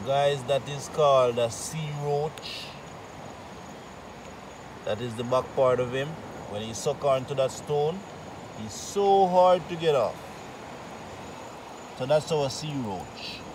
Guys, that is called a sea roach. That is the back part of him. When he suck onto that stone, he's so hard to get off. So that's our sea roach.